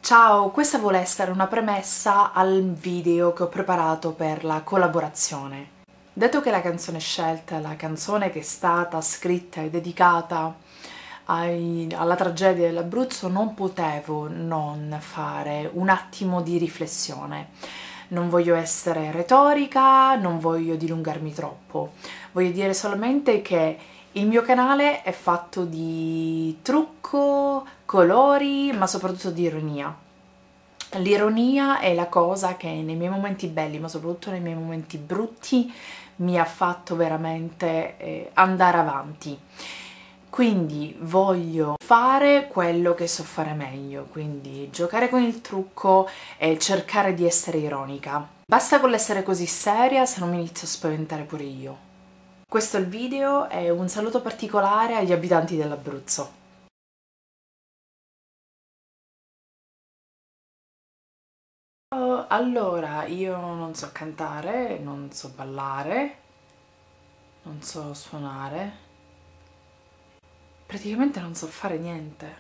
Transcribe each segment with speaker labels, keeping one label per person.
Speaker 1: Ciao, questa vuole essere una premessa al video che ho preparato per la collaborazione. Dato che la canzone scelta è la canzone che è stata scritta e dedicata alla tragedia dell'Abruzzo, non potevo non fare un attimo di riflessione. Non voglio essere retorica, non voglio dilungarmi troppo. Voglio dire solamente che il mio canale è fatto di trucco, colori, ma soprattutto di ironia. L'ironia è la cosa che nei miei momenti belli, ma soprattutto nei miei momenti brutti, mi ha fatto veramente andare avanti. Quindi voglio fare quello che so fare meglio, quindi giocare con il trucco e cercare di essere ironica. Basta con l'essere così seria, se non mi inizio a spaventare pure io. Questo è il video e un saluto particolare agli abitanti dell'Abruzzo. Allora, io non so cantare, non so ballare, non so suonare, praticamente non so fare niente.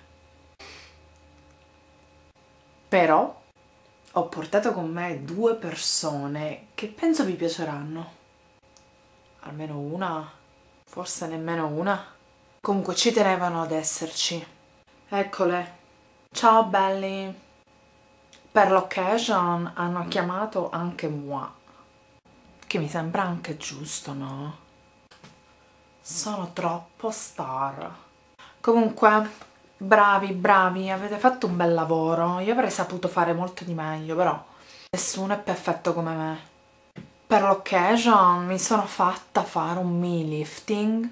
Speaker 1: Però ho portato con me due persone che penso vi piaceranno. Almeno una, forse nemmeno una. Comunque ci tenevano ad esserci. Eccole. Ciao belli. Per l'occasion hanno chiamato anche moi, che mi sembra anche giusto, no? Sono troppo star. Comunque, bravi, avete fatto un bel lavoro. Io avrei saputo fare molto di meglio, però nessuno è perfetto come me. Per l'occasion mi sono fatta fare un me lifting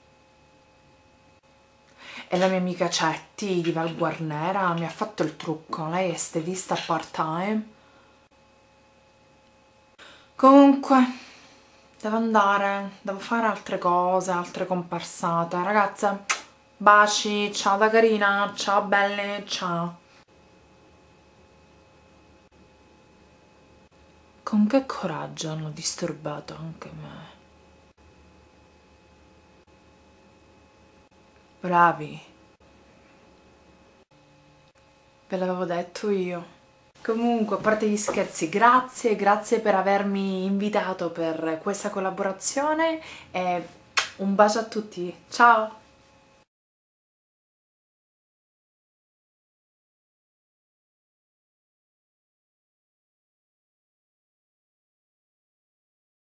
Speaker 1: e la mia amica Cetti di Val Guarnera mi ha fatto il trucco. Lei è estetista part-time. Comunque, devo andare, devo fare altre cose, altre comparsate. Ragazze, baci, ciao da carina, ciao belle, ciao. Con che coraggio hanno disturbato anche me. Bravi. Ve l'avevo detto io. Comunque, a parte gli scherzi, grazie per avermi invitato per questa collaborazione e un bacio a tutti. Ciao!